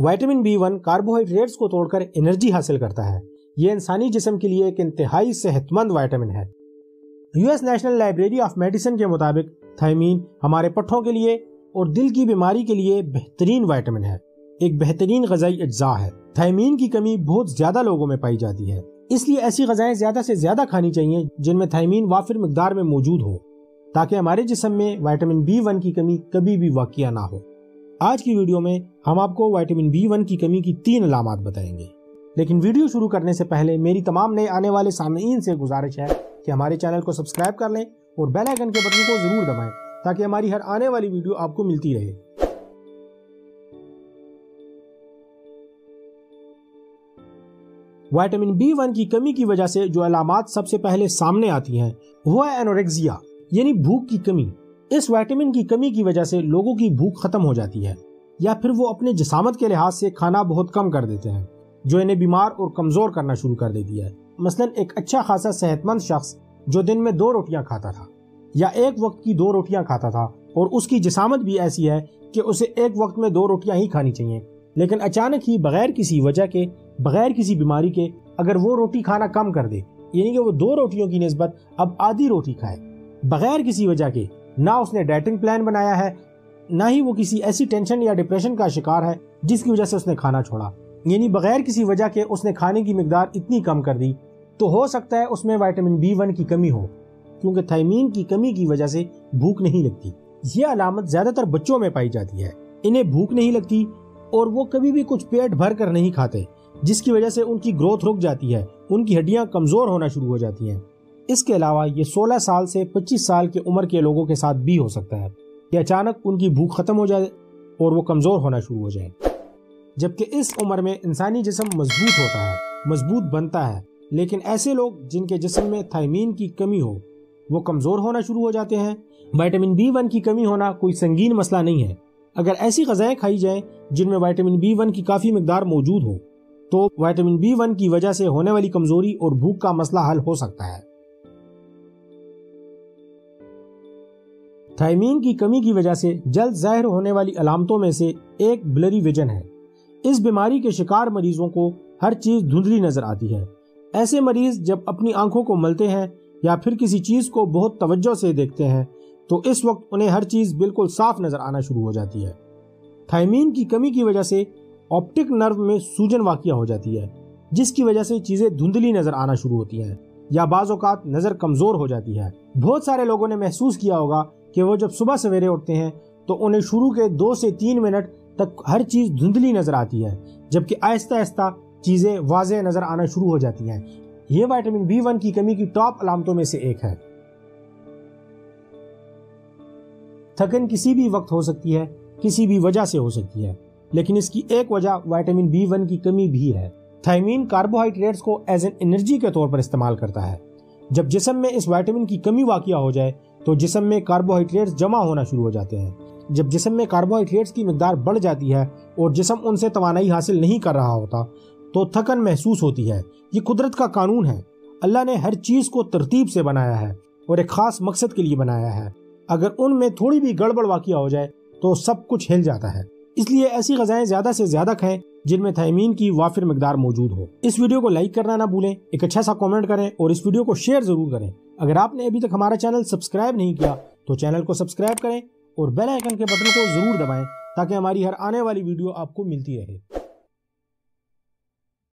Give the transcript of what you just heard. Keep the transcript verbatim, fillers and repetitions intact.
Vitamin B one carbohydrates को तोड़कर energy हासिल करता है। ये इंसानी जिस्म के लिए एक इंतहाई सेहतमंद विटामिन है। US national library of medicine के मुताबिक थायमीन हमारे पट्ठों के लिए और दिल की बीमारी के लिए बेहतरीन विटामिन है, एक बेहतरीन ग़िज़ाई अज्जा है। थायमीन की कमी बहुत ज्यादा लोगों में पाई जाती है, इसलिए ऐसी ग़िज़ाएं ज्यादा से ज्यादा खानी चाहिए जिनमें थायमीन वाफिर मिकदार में मौजूद हो, ताकि हमारे जिस्म में विटामिन बी वन की कमी कभी भी वाक़िया ना हो। आज की वीडियो में हम आपको विटामिन बी वन की कमी की तीन अलामात बताएंगे। लेकिन वीडियो शुरू करने से पहले मेरी तमाम नए आने वाले सामईन से गुजारिश है कि हमारे चैनल को सब्सक्राइब कर लें और बेल आइकन के बटन को जरूर दबाएं, ताकि हमारी हर आने वाली वीडियो आपको मिलती रहे। विटामिन बी वन की कमी की वजह से जो अलामात सबसे पहले सामने आती हैं वो है एनोरेक्सिया, यानी भूख की कमी। इस विटामिन की कमी की वजह से लोगों की भूख खत्म हो जाती है, या फिर वो अपने जिसामत के लिहाज से खाना बहुत कम कर देते हैं, जो इन्हें बीमार और कमजोर करना शुरू कर देती है। मसलन एक अच्छा खासा सेहतमंद शख्स जो दिन में दो रोटियां खाता था या एक वक्त की दो रोटियां खाता था और उसकी जिसामत भी ऐसी है कि उसे एक वक्त में दो रोटियां ही खानी चाहिए, लेकिन अचानक ही बगैर किसी वजह के, बगैर किसी बीमारी के अगर वो रोटी खाना कम कर दे, यानी कि वो दो रोटियों की निस्बत अब आधी रोटी खाए, बगैर किसी वजह के, ना उसने डाइटिंग प्लान बनाया है, ना ही वो किसी ऐसी टेंशन या डिप्रेशन का शिकार है जिसकी वजह से उसने खाना छोड़ा, यानी बगैर किसी वजह के उसने खाने की मिकदार इतनी कम कर दी, तो हो सकता है उसमें विटामिन बी वन की कमी हो, क्योंकि थायमीन की कमी की वजह से भूख नहीं लगती। ये अलामत ज्यादातर बच्चों में पाई जाती है। इन्हें भूख नहीं लगती और वो कभी भी कुछ पेट भर कर नहीं खाते, जिसकी वजह से उनकी ग्रोथ रुक जाती है, उनकी हड्डियां कमजोर होना शुरू हो जाती हैं। इसके अलावा ये सोलह साल से पच्चीस साल की उम्र के लोगों के साथ भी हो सकता है कि अचानक उनकी भूख खत्म हो जाए और वो कमजोर होना शुरू हो जाए। जबकि इस उम्र में इंसानी जिस्म मजबूत होता है, मजबूत बनता है, लेकिन ऐसे लोग जिनके जिस्म में थायमीन की कमी हो वो कमजोर होना शुरू हो जाते हैं। विटामिन बी वन की कमी होना कोई संगीन मसला नहीं है। अगर ऐसी ग़िज़ाएं खाई जाएं जिनमें विटामिन बी वन की काफी मिकदार मौजूद हो, तो विटामिन बी वन की वजह से होने वाली कमजोरी और भूख का मसला हल हो सकता है। थायमीन की कमी की वजह से जल्द ज़ाहिर होने वाली अलामतों में से एक ब्लरी विजन है। इस बीमारी के शिकार मरीजों को हर चीज धुंधली नजर आती है। ऐसे मरीज जब अपनी आंखों को मलते हैं या फिर किसी चीज को बहुत तवज्जो से देखते हैं, तो इस वक्त उन्हें हर चीज बिल्कुल साफ नजर आना शुरू हो जाती है। थायमीन की कमी की वजह से ऑप्टिक नर्व में सूजन वाक़िया हो जाती है, जिसकी वजह से चीजें धुंधली नजर आना शुरू होती हैं या बाज़ औक़ात नजर कमजोर हो जाती है। बहुत सारे लोगों ने महसूस किया होगा कि वो जब सुबह सवेरे उठते हैं तो उन्हें शुरू के दो से तीन मिनट तक हर चीज धुंधली नजर आती है, जबकि आहिस्ता आहिस्ता चीजें वाज़ेह नजर आना शुरू हो जाती हैं। ये विटामिन बी वन की कमी की टॉप अलामतों में से एक है। थकन किसी भी वक्त हो सकती है, किसी भी वजह से हो सकती है, लेकिन इसकी एक वजह विटामिन बी वन की कमी भी है। थायमीन कार्बोहाइड्रेट्स को एज एन एनर्जी के तौर पर इस्तेमाल करता है। जब जिस्म में इस विटामिन की कमी वाक़िया हो जाए तो जिस्म में कार्बोहाइड्रेट्स जमा होना शुरू हो जाते हैं। जब जिस्म में कार्बोहाइड्रेट्स की मिकदार बढ़ जाती है और जिस्म उनसे तवानाई हासिल नहीं कर रहा होता, तो थकन महसूस होती है। ये कुदरत का कानून है। अल्लाह ने हर चीज को तरतीब से बनाया है और एक खास मकसद के लिए बनाया है। अगर उनमें थोड़ी भी गड़बड़ वाक़िया हो जाए तो सब कुछ हिल जाता है। इसलिए ऐसी ग़िज़ाएं ज्यादा से ज्यादा खाएं जिनमें थायमीन की वाफिर मिकदार मौजूद हो। इस वीडियो को लाइक करना ना भूलें, एक अच्छा सा कमेंट करें और इस वीडियो को शेयर जरूर करें। अगर आपने अभी तक हमारा चैनल सब्सक्राइब नहीं किया तो चैनल को सब्सक्राइब करें और बेल आइकन के बटन को जरूर दबाएं, ताकि हमारी हर आने वाली वीडियो आपको मिलती रहे।